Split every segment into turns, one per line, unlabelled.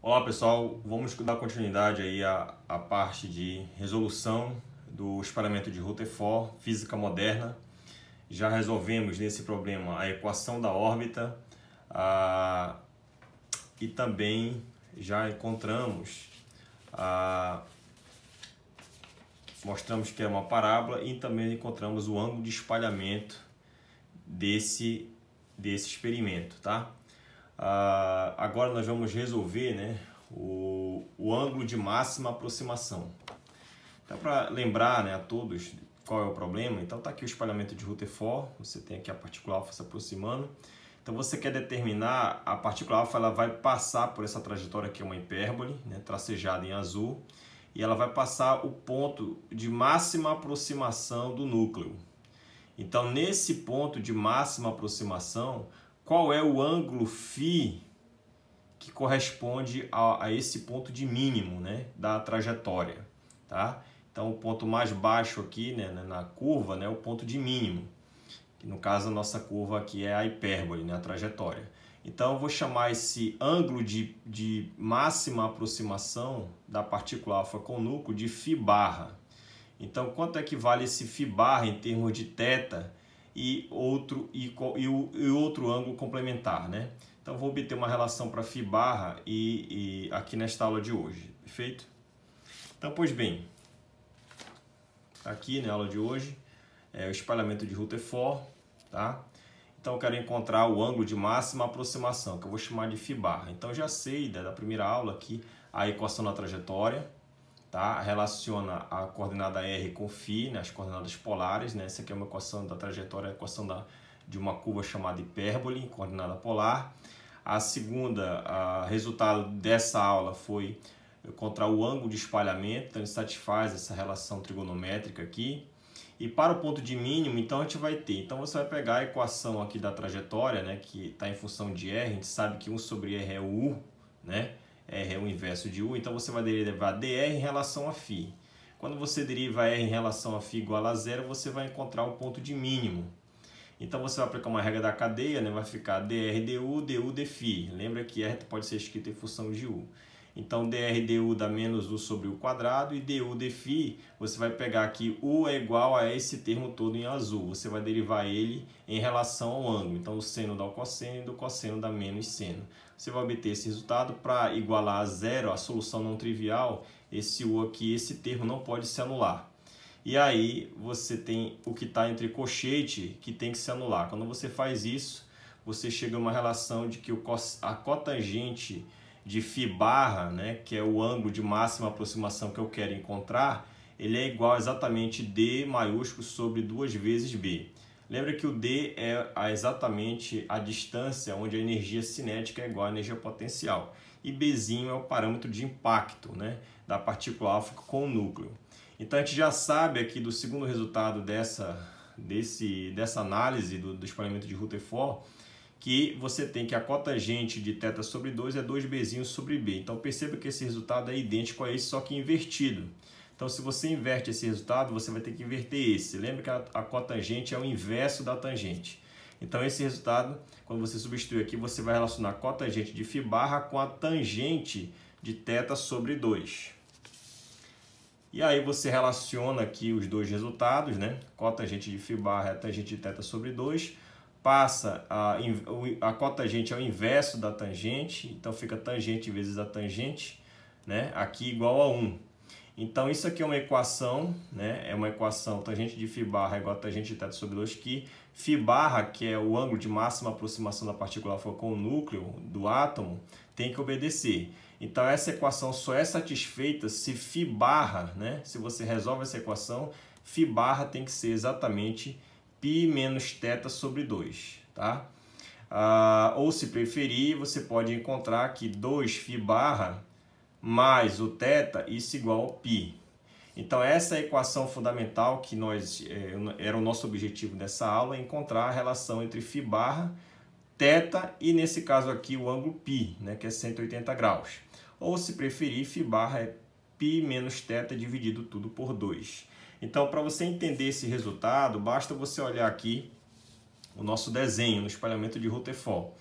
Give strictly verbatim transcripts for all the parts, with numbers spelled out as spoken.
Olá pessoal, vamos dar continuidade aí à, à parte de resolução do espalhamento de Rutherford, física moderna. Já resolvemos nesse problema a equação da órbita a, e também já encontramos, a, mostramos que é uma parábola e também encontramos o ângulo de espalhamento desse, desse experimento, tá? Uh, agora nós vamos resolver, né, o, o ângulo de máxima aproximação. Então, para lembrar, né, a todos qual é o problema, então está aqui o espalhamento de Rutherford, você tem aqui a partícula alfa se aproximando. Então você quer determinar, a partícula alfa ela vai passar por essa trajetória que é uma hipérbole, né, tracejada em azul, e ela vai passar o ponto de máxima aproximação do núcleo. Então nesse ponto de máxima aproximação, qual é o ângulo φ que corresponde a, a esse ponto de mínimo, né, da trajetória, tá? Então o ponto mais baixo aqui, né, na curva, né, é o ponto de mínimo, que no caso a nossa curva aqui é a hipérbole, né, a trajetória. Então eu vou chamar esse ângulo de, de máxima aproximação da partícula alfa com o núcleo de φ barra. Então quanto é que vale esse φ barra em termos de θ e outro, e, e, e outro ângulo complementar, né? Então vou obter uma relação para φ barra e, e aqui nesta aula de hoje, perfeito? Então, pois bem, aqui na aula de hoje é o espalhamento de Rutherford, tá? Então eu quero encontrar o ângulo de máxima aproximação, que eu vou chamar de φ barra. Então já sei da primeira aula aqui a equação da trajetória, tá? Relaciona a coordenada r com φ, né? As coordenadas polares, né? Essa aqui é uma equação da trajetória, a equação da, de uma curva chamada hipérbole, coordenada polar. A segunda, a resultado dessa aula foi encontrar o ângulo de espalhamento, então ele satisfaz essa relação trigonométrica aqui. E para o ponto de mínimo, então a gente vai ter, então você vai pegar a equação aqui da trajetória, né? Que está em função de r, a gente sabe que um sobre r é o u, né? R é o inverso de U, então você vai derivar dr em relação a φ. Quando você deriva R em relação a φ igual a zero, você vai encontrar o ponto de mínimo. Então você vai aplicar uma regra da cadeia, né? Vai ficar dr du, du dφ. Lembra que R pode ser escrito em função de U. Então dr du dá menos U sobre U quadrado e du dφ, você vai pegar aqui U é igual a esse termo todo em azul. Você vai derivar ele em relação ao ângulo. Então o seno dá o cosseno e do cosseno dá menos seno. Você vai obter esse resultado. Para igualar a zero, a solução não trivial, esse U aqui, esse termo não pode se anular. E aí você tem o que está entre cochete que tem que se anular. Quando você faz isso, você chega a uma relação de que o cos, a cotangente de φ barra, né, que é o ângulo de máxima aproximação que eu quero encontrar, ele é igual a exatamente D maiúsculo sobre duas vezes B. Lembra que o D é a, exatamente a distância onde a energia cinética é igual à energia potencial. E Bzinho é o parâmetro de impacto, né, da partícula alfa com o núcleo. Então a gente já sabe aqui do segundo resultado dessa, desse, dessa análise do, do espalhamento de Rutherford, que você tem que a cotangente de θ sobre dois é dois Bzinho sobre B. Então perceba que esse resultado é idêntico a esse, só que invertido. Então se você inverte esse resultado, você vai ter que inverter esse. Lembra que a, a cotangente é o inverso da tangente. Então esse resultado, quando você substituir aqui, você vai relacionar a cotangente de φ barra com a tangente de θ sobre dois. E aí você relaciona aqui os dois resultados, né? Cotangente de φ barra é a tangente de θ sobre dois. Passa a, a cotangente é o inverso da tangente, então fica tangente vezes a tangente, né? Aqui igual a um. Então isso aqui é uma equação, né? É uma equação tangente de φ barra é igual a tangente de θ sobre dois, que φ barra, que é o ângulo de máxima aproximação da partícula alfa com o núcleo do átomo, tem que obedecer. Então essa equação só é satisfeita se φ barra, né? Se você resolve essa equação, φ barra tem que ser exatamente π menos θ sobre dois, tá? Ah, ou se preferir, você pode encontrar que dois φ barra mais o θ, isso igual ao π. Então essa é a equação fundamental que nós, é, era o nosso objetivo dessa aula, encontrar a relação entre φ barra, θ e nesse caso aqui o ângulo π, né, que é cento e oitenta graus. Ou se preferir, φ barra é π menos θ dividido tudo por dois. Então, para você entender esse resultado, basta você olhar aqui o nosso desenho no espalhamento de Rutherford.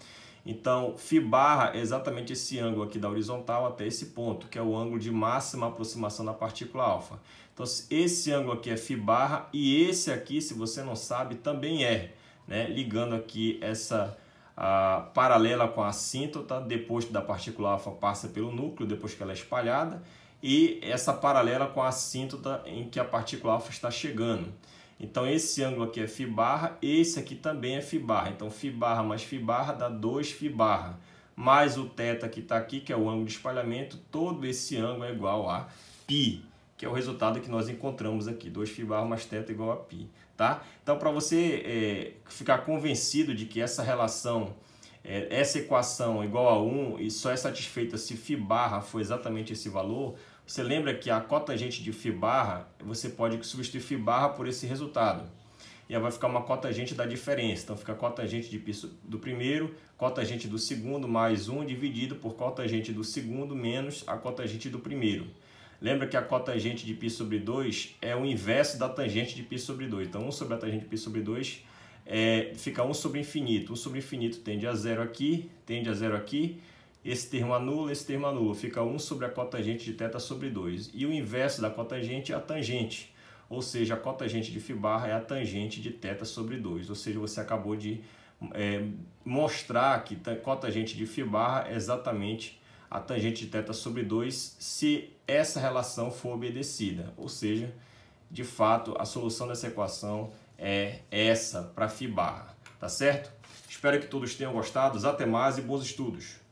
Então, φ barra é exatamente esse ângulo aqui da horizontal até esse ponto, que é o ângulo de máxima aproximação da partícula alfa. Então, esse ângulo aqui é φ barra e esse aqui, se você não sabe, também é, né? Ligando aqui essa a, paralela com a assíntota, depois da partícula alfa passa pelo núcleo, depois que ela é espalhada, e essa paralela com a assíntota em que a partícula alfa está chegando. Então, esse ângulo aqui é φ barra, esse aqui também é φ barra. Então, φ barra mais φ barra dá dois φ barra. Mais o θ que está aqui, que é o ângulo de espalhamento, todo esse ângulo é igual a π, que é o resultado que nós encontramos aqui. dois φ barra mais θ igual a π. Tá? Então, para você é, ficar convencido de que essa relação, é, essa equação igual a um e só é satisfeita se φ barra for exatamente esse valor, você lembra que a cotangente de φ barra, você pode substituir φ barra por esse resultado. E aí vai ficar uma cotangente da diferença. Então fica a cotangente de π do primeiro, cotangente do segundo mais um dividido por cotangente do segundo menos a cotangente do primeiro. Lembra que a cotangente de π sobre dois é o inverso da tangente de π sobre dois. Então um sobre a tangente de π sobre dois é, fica um sobre infinito. um sobre infinito tende a zero aqui, tende a zero aqui. Esse termo anula, esse termo anula. Fica um sobre a cotangente de θ sobre dois. E o inverso da cotangente é a tangente. Ou seja, a cotangente de φ barra é a tangente de θ sobre dois. Ou seja, você acabou de é, mostrar que a cotangente de φ barra é exatamente a tangente de θ sobre dois se essa relação for obedecida. Ou seja, de fato, a solução dessa equação é essa para φ barra. Tá certo? Espero que todos tenham gostado. Até mais e bons estudos!